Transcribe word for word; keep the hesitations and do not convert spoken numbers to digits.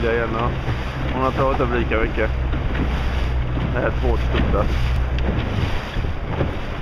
Lydia igen. Ja. Hon har tagit upp lika mycket. Det här är två stuttar.